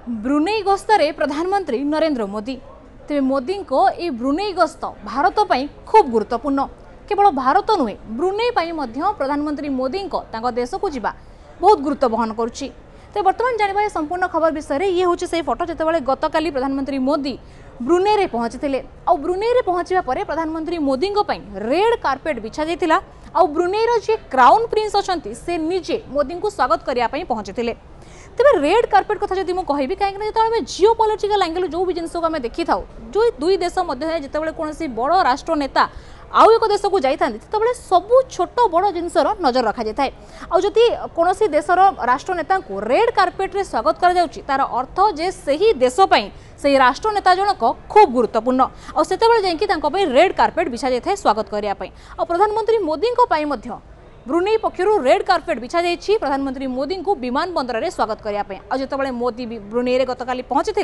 Brunei गस्तरे प्रधानमंत्री नरेंद्र मोदी तेज मोदी को ये ब्रुनेई गस्त भारत पर खूब गुरुत्वपूर्ण। केवल भारत नुहे ब्रुनेई प्रधानमंत्री मोदी देश को जावा बहुत गुरुत्व बहन करुच्ची। तो बर्तमान जाना संपूर्ण खबर विषय ये हूँ से फोटो जिते गतकाली प्रधानमंत्री मोदी ब्रुनेई रे पहुंची आ ब्रुनेई रे पहुंचा पर प्रधानमंत्री मोदी रेड कार्पेट बिछा जाता आ ब्रुनेईर जी क्राउन प्रिंस अच्छा से निजे मोदी को स्वागत करने पहुंची। तेरे रेड कार्पेट कथा जब मुझे कहबी कहीं जो जियो पॉलिटिकल एंगल जो भी जिनस आम देखी था जो दुई देश मध्य जिते कौन बड़ राष्ट्र नेता आउ एक देश को जाता सबू छोट बड़ जिनसर नजर रखा जाए। आदि कौन देशर राष्ट्र नेता को रेड कार्पेट रे स्वागत कर अर्थ जे सही देशपाई से राष्ट्र नेता जनक खूब गुरुत्वपूर्ण आते रेड कार्पेट बिछा जाए स्वागत करने। प्रधानमंत्री मोदी ब्रुनेई पक्षरु रेड कार्पेट बिछा जाइए प्रधानमंत्री मोदी को विमान बंदर में स्वागत करने। आ जिते मोदी ब्रुनेई रे गतकाली पहुंची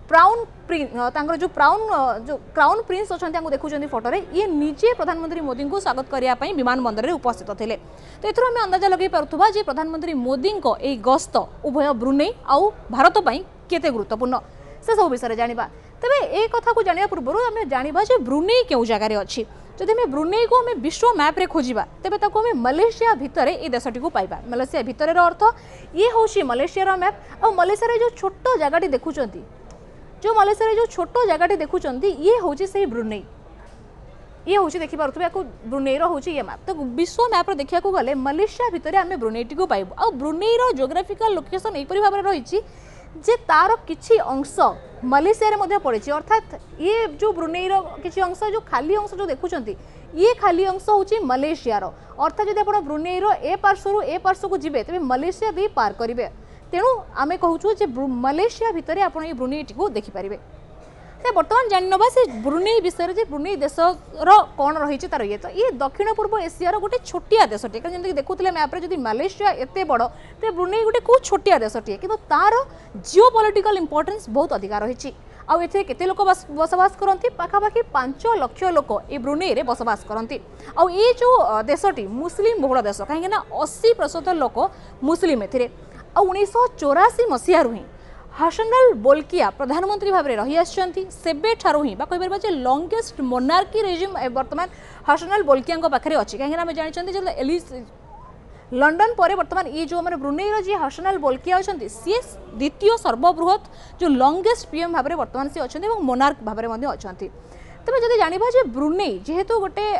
जो क्राउन प्रिंस अच्छा देखुं फोटो रे ये निजे प्रधानमंत्री मोदी को स्वागत करने विमान बंदर में उपस्थित थे। तो एथुर आम अंदाजा लगे पारुथबा जे प्रधानमंत्री मोदी को यह गस्त उभय ब्रुनेई आउ भारत पर केते गुरुत्वपूर्ण से सब विषय जाना। तेरे एक कथा को जाना पूर्व आम जाना ब्रुनेई क्यों जगार अच्छी। जदि आम ब्रुनेई को आम विश्व मैप्रे खोजा तेज आम मलेशिया भितर ये देशटी को पाइबा। मलेशिया भितर अर्थ ये हूँ मलेशिया मैप और मलेशिया जो छोट जगह देखुं जो मलेशिया जो छोट जगह देखुं ये हूँ से ब्रुनेई ये हूँ देखिपे या ब्रुनेईर हूँ ये मैप। तो विश्व मैप्रे देखा गले मलेशिया भितर आम ब्रुनेईटी को पाइबू। आ ब्रुनेईर जोग्राफिकल लोकेशन यहीपरि भाव में रही जे तार किछि अंश मलेशिया रे पड़े अर्थात ये जो ब्रुनेईर किछि अंश जो खाली अंश जो देखुंत ये खाली अंश हूँ मलेशियार अर्थात जब आप ब्रुनेईर ए पार्श्वर ए पार्श्व को जीवे तेज मलेशिया भी पार करेंगे। तेणु आम कहूँ मलेशिया भितर आप ब्रुनेईटी को देखिपारे। तो बर्तमान जाना से ब्रुनेई विषय जे ब्रुनेई देशर कौन रही तार ये तो ये दक्षिण पूर्व एशियार गोटे छोटिया देशटे जमीन देखुले मैप्रे जब मलेशिया एत बड़ तो ब्रुनेई गोटे कौ छोटिया देशटे कि तार जियो पॉलिटिकल इंपोर्टेंस बहुत अधिका रही। आउ एथे केते लोक बसवास करती पाखापाखि 5 लाख लोक ये ब्रुनेई रे बसवास करती। आउ ये जो देशटी मुस्लिम बहुल देश कहीं 80% लोक मुस्लिम एथिरे। आ 1984 मसीह ही हसनल बोल्किया प्रधानमंत्री भाव में रही आसे ठारू ही कहीपर लंगेस्ट मोनार्की रेजिम बर्तमान हसनल बोल्किया पाखे अच्छी कहीं आम जानते लंडन पर बर्तमान ये जो ब्रुनेईर जी हसनल बोल्किया अच्छा सी द्वितीय सर्वबृहत जो लंगेस्ट पीएम भाव में बर्तमान सी अच्छा मोनार्क भाव में अच्छा। तेज जब जाना ब्रुनेई जेहेतु गोटे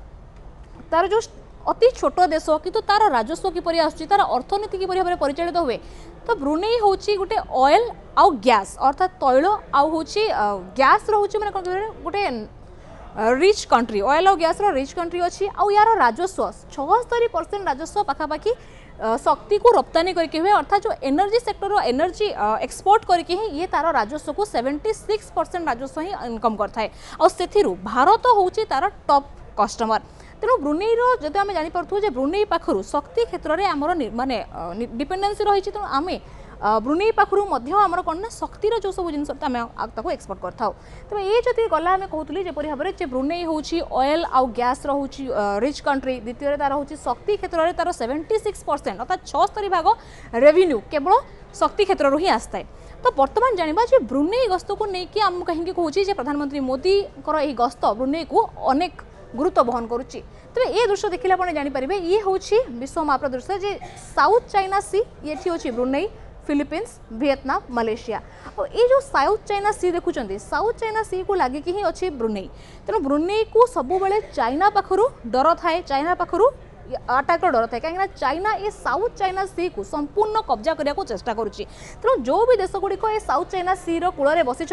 तार जो अति छोट देश किंतु तार राजस्व किपरि आसुची तार अर्थनीति किपरि भाव में परिचालित हुए तो ब्रुनेई हूँ गोटे ऑयल आउ गैस अर्थात तैल आउ हूँ गैस रोचे मैंने कौन गोटे रिच कंट्री ऑयल और गैस रिच कंट्री अच्छी आउ यार राजस्व 76% राजस्व पाखापाखि शक्ति को रप्तानी करके हुए अर्थात जो एनर्जी सेक्टर एनर्जी एक्सपोर्ट करके ही ये तार राजस्व को 76% राजस्व ही इनकम करता है। भारत हूँ तार टॉप कस्टमर। तेणु ब्रुनेईर जब आम जापर ब्रुनेई पाखु शक्ति क्षेत्र में आमर माने डिपेंडेंसी रही तेणु आम ब्रुनेई पाखु आमर कौन ना शक्तिर जो सब जिन आम एक्सपोर्ट करता। तेज ये जब गला आम कहूली जपरी भाव में ब्रुनेई हूँ ऑयल आउ गैस हूँ रिच कंट्री द्वितीय तार हूँ शक्ति क्षेत्र में तार 76% अर्थात 76 भाग रेवेन्यू केवल शक्ति क्षेत्र ही आसता है। तो बर्तमान जाना ब्रुनेई गस्त को लेकिन आम कहीं कहूँ प्रधानमंत्री मोदी यही गस्त ब्रुनेई को अनेक गुरुत्व बहन करुच्ची। तेज ये दृश्य देखिले आप जानीपर ये हूँ विश्व मैप्र दृश्य जे साउथ चाइना सी ये हूँ ब्रुनेई फिलिपीन्स वियतनाम मलेशिया और ये जो साउथ चाइना सी देखुं साउथ चाइना सी को लगिकी ही अच्छी ब्रुनेई। तेणु ब्रुनेई को सब बेले चाइना पाखु डर थाए चाइना पाखु अटैक डर थाए कहीं चाइना ये साउथ चाइना सी को संपूर्ण कब्जा करने को चेष्टा करुच्ची। तेणु जो भी देश गुड़िक ये साउथ चाइना सी कूल में बसी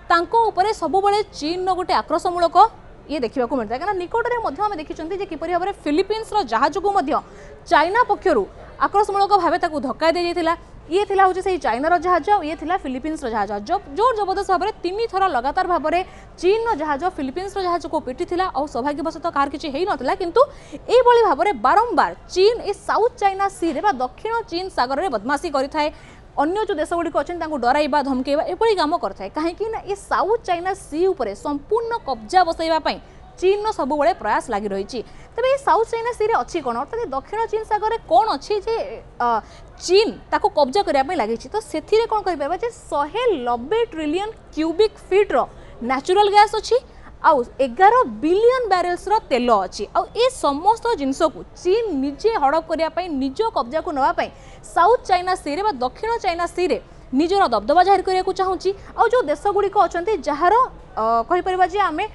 सब बेले चीन गोटे आक्रोशमूलक ये देखा मिलता है कहीं निकटने आम देखी किपरि भाव में फिलिपीन्स जहाज को चाइना पक्षर आक्रोशमूलक भाव धक्का दी जाता ये थिला हूँ से चाइनार जहाज ये थिला फिलिपीन्स जहाज जोर जबरदस्त भाव में 3 थर लगातार भाव में चीन जहाज फिलिपीन्स जहाज को पिटी और सौभाग्यवशतः कार किसी हो नाला किंतु यही भाव में बारंबार चीन ये साउथ चाइना सी रे दक्षिण चीन सागर में बदमाशी करें अन्य जो देश गुड़िक अच्छे डराइबा धमकेबा एपरी काम करता है कहीं ये साउथ चाइना सी उपरे संपूर्ण कब्जा बसैवाई चीन सब प्रयास लगी रही। तेज ये साउथ चाइना सी अच्छी कौन अर्थात दक्षिण चीन सागर में कौन अच्छी जे चीन ताको कब्जा करने लगी। तो से कौन कह 190 trillion cubic feet natural gas अच्छी आउ 11 बिलियन बैरेल्स रो तेल अच्छी आउ ए समस्त जिनस को चीन निजे हड़प करने निज कब्जा को नापी साउथ चाइना सी रे दक्षिण चाइना सी रे निजर दबदबा जाहिर करने को चाहूँगी। आउ जो देश गुड़िक अच्छा जार कहीपर जे आम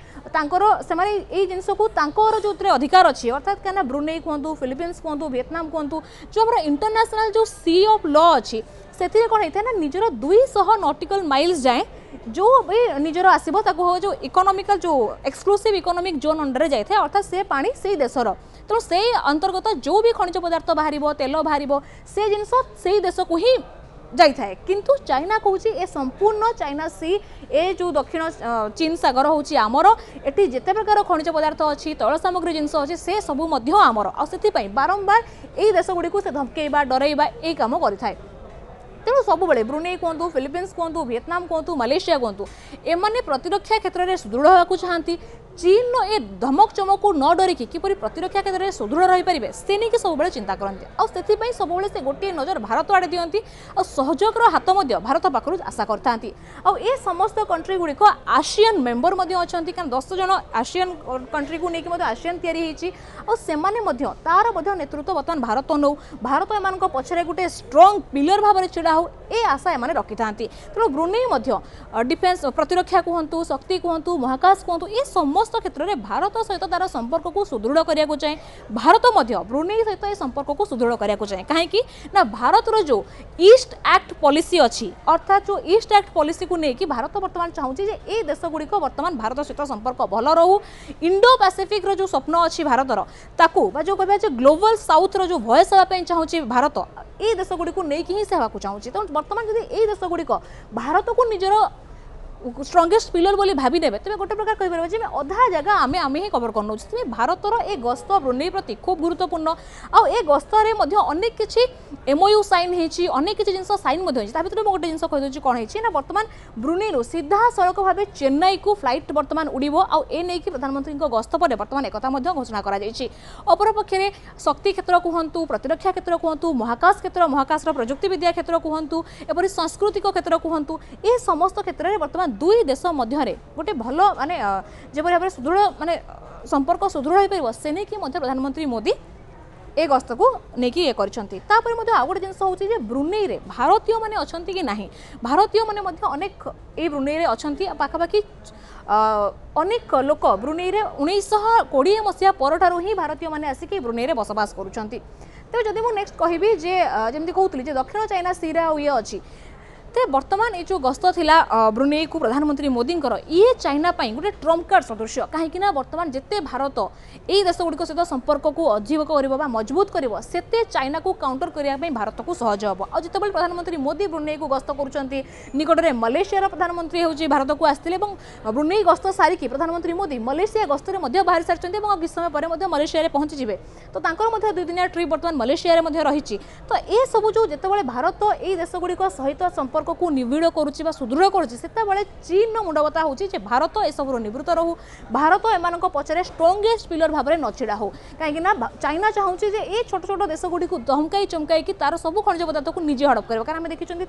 से जिनस को जो अधिकार अच्छी अर्थात क्या ब्रुनेई कहतु फिलिपीन्स कहतु वियतनाम कहतु जो हमारा इंटरनेशनल जो सी ऑफ लॉ अच्छी से कौन होता है ना निजर 200 नॉटिकल माइल्स जाए जो भी निजर आसो जो इकोनॉमिकल जो एक्सक्लूसिव इकोनॉमिक जोन अंडर जाए अर्थात से पानी से देशर तेणु से अंतर्गत जो भी खनिज पदार्थ बाहर तेल बाहर से जिनस से देश को ही जाए किंतु चाइना कहूँ ए संपूर्ण चाइना सी ए जो दक्षिण चीन सागर हूँ आमर एटी जिते प्रकार खनिज पदार्थ अच्छी तैल सामग्री जिनस अच्छी से सबू आमर आपाई बारंबार यही देश गुड़ी से धमकेवा डरइबा यही कम करें। तेणु सब ब्रुनेई कहतु फिलिपीन्स कहतु वियतनाम कहतु मलेशिया कहतु एमाने प्रतिरक्षा क्षेत्र में सुदृढ़ होगा चाहती चीन ए धमक चमक को न डरिकी किपरि प्रतिरक्षा क्षेत्र में सुदृढ़ रही पारे से नहीं सब चिंता करते आउ सब से गोटे नजर भारत आड़े दिखती और सहयोगर हाथ भारत पाखु आशा करते आउ ए समस्त कंट्री गुड़िक आसियान मेंबर अच्छा क्या 10 जन आसियान कंट्री को लेकिन आसियान या तार नेतृत्व बर्तमान भारत नौ भारत एम पछरे गोटे स्ट्रंग पिलर भाव में छिड़ा हो ए आशा एम रखी था। तेणु ब्रुनेई डिफेन्स प्रतिरक्षा कहतु शक्ति कहतु महाकाश कहतु ये समस्त क्षेत्र में भारत सहित तार संपर्क को सुदृढ़ करने को चाहे भारत ब्रुनेई सहित ये संपर्क को सुदृढ़ करने को चाहे कहीं ना भारतर जो ईस्ट एक्ट पॉलिसी अच्छी अर्थात जो ईस्ट एक्ट पॉलिसी को लेकिन भारत बर्तमान चाहूँगी ये देश गुड़िक बर्तमान भारत सहित संपर्क भल रहू इंडो पैसिफिक जो स्वप्न अच्छी भारतर ताकू जो कह ग्लोबल साउथ रो जो भॉइस हाँपाई चाहूँगी भारत ये देश गुड़ी को लेकिन ही से चाहूँगी। तो बर्तमान जब ये देश गुड़िक भारत को निजर स्ट्रंगेस्ट पिलर बोली भाभी नेबे तेज गोटे प्रकार कहीपर जे अधा जगह आमे आमे ही कवर कर नौ भारतर ए गस्त ब्रुनेई प्रति खूब गुरुत्वपूर्ण आउ ए गस्तर अनेक किसी एमओयू साइन होती अनेक किसी जिन साइन भर गोटे जिन कहीदे कौन है बर्तमान ब्रुनेई सीधा सड़क भाव चेन्नई को फ्लाइट बर्तमान उड़ब आउ ए नहीं प्रधानमंत्री गस्त पर बर्तमान एक घोषणा करपक्षे शक्ति क्षेत्र कहतु प्रतिरक्षा क्षेत्र कहतु महाकाश क्षेत्र महाकाश प्रजुक्ति विद्या क्षेत्र कहतु एपरी सांस्कृतिक क्षेत्र कहतु ये समस्त क्षेत्र में बर्तमान दुई देश मध्य गोटे भल माने जो भाव सुदृढ़ माने संपर्क सुदृढ़ हो पार से नहीं कि प्रधानमंत्री मोदी ए गस्त को लेकिन ये कर आउ गोटे जिन हूँ ब्रुनेई रे भारतीय मैंने अच्छा कि ना भारतीय मैंने अनेक ये ब्रुनेई रे अच्छा पाखापाखि अनेक लोक ब्रुनेई रे 1920 मसीहा पर ही भारतीय मैंने आसिक ब्रुनेई रे बसवास करुँच। तो जब मुझे नेक्स्ट कहि जमी कहती दक्षिण चाइना सी ये अच्छी तो बर्तमान ये जो गस्त थिला ब्रुनेई को प्रधानमंत्री मोदी ये चाइना गोटे ट्रम्प कार्ड सदृश कहीं बर्तमान जिते भारत यही देश गुड़िक सहित संपर्क को अधिक कर मजबूत कर चाइना को काउंटर करने भारत को सहज हम और जिते प्रधानमंत्री मोदी ब्रुनेई को गस्त कर निकट में मलेशिया प्रधानमंत्री हूँ भारत को आसते ब्रुनेई गस्त सारिकी प्रधानमंत्री मोदी मलेशिया गस्त में बाहर सारी किछ समय पर मलेशिया पहुंचीजे तो दुई दिनिया ट्रिप बर्तमान मलेशिया रही। तो ये सब जो जिते भारत यही देश गुड़िक सहित संपर्क को निबिड़ करुच्ची सुदृढ़ करुच्ची चीन मुंडबता होची भारत एसबू निवृत्त रहू भारत एम पचरे स्ट्रंगेस्ट पिलर भाव में न छिड़ा हो कहीं चाइना चाहूँगी ये छोट छोट देश गुड़ी को धमकाई चमकाई तार सब खनिज पदार्थ को निजे हड़प कर कारण देखिए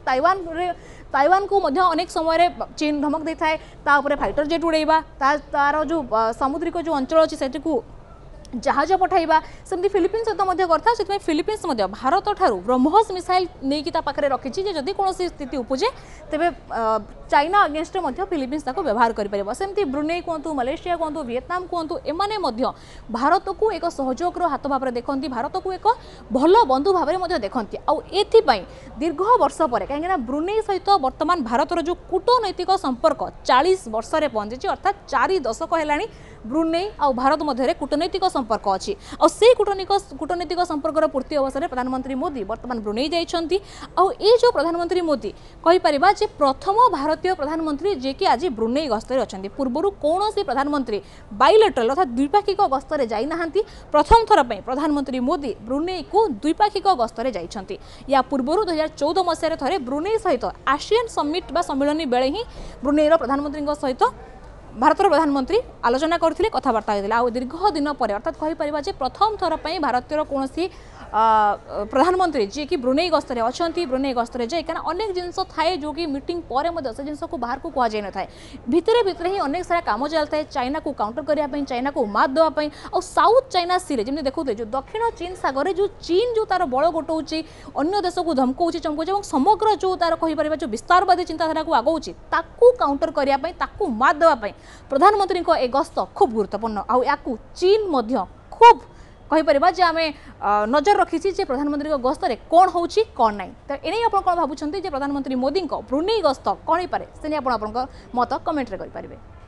ताइवान को अनेक समय चीन धमक दे था फाइटर जेट उड़ेबा तार जो समुद्रिक जो अंचल अच्छी से जहाज पठाइबा सेमती फिलिपीन्स सहित करता से फिलिपीन्स भारत ठारू ब्रह्मोस मिसाइल नहीं पाखे रखी जदि कौन स्थिति उपजे तेरे चाइना अगेंस्ट फिलिपीन्स व्यवहार करमती ब्रुनेई कहतु मलेशिया कहतु वियतनाम कहतु एमाने भारत को एक सहयोग हाथ भाव में देखती भारत को एक भल बंधु भाव में देखती आउ दीर्घ वर्ष पर कहीं ब्रुनेई सहित बर्तमान भारतर जो कूटनैतिक संपर्क 40 वर्ष में पहुंची अर्थात 4 दशक है ब्रुनेई आउ भारत मध्य कूटनैतिक संपर्क अच्छी और से कूटनैतिक संपर्क पूर्ति अवसर में प्रधानमंत्री मोदी बर्तमान ब्रुनेई जाइछंती आउ ए जो प्रधानमंत्री मोदी कहीपर जे प्रथम भारतीय प्रधानमंत्री जे कि आज ब्रुनेई गस्तर अच्छा पूर्वर कौन प्रधानमंत्री बाइलेटरल अर्थात द्विपाक्षिक गस्तर जाइना प्रथम थर पर प्रधानमंत्री मोदी ब्रुनेई को द्विपाक्षिक गस्तर जाइछंती या पूर्वर 2014 मसीह थे ब्रुनेई सहित आसियान समिट बा सम्मिलन बेले ही ब्रुनेईर प्रधानमंत्री सहित भारतर प्रधानमंत्री आलोचना करते कथबार्ता होता है दीर्घ दिन पर अर्थात कहीपर प्रथम थर पर भारतीय कौन प्रधानमंत्री जी कि ब्रुनेई गस्तर अच्छा ब्रुनेई गस्तर जाए कहीं अनेक जिनस थाए जो कि मीटिंग पर से जिन को बाहर को कहुई न था भितर भितर ही अनेक सारा काम चलता है चाइना को काउंटर करने चाइना को मात देवाई और साउथ चाइना सी जमी देखते जो दक्षिण चीन सागर जो चीन जो तार बड़ गोटाऊँच अन्य देश को धमकाऊँच चमकाऊँ और समग्र जो तार कहीपर जो विस्तारवादी चिंताधारा को आगौच काउंटर करने मात देवाई प्रधानमंत्री ए गस्त खूब गुरुत्वपूर्ण आउ चीन खूब कहीपर आम नजर रखी प्रधानमंत्री गस्त में कौन हो कौन ना तो ये आप भावुं प्रधानमंत्री मोदी ब्रुनेई गस्त कौन हो पारे से आप मत कमेंट करें।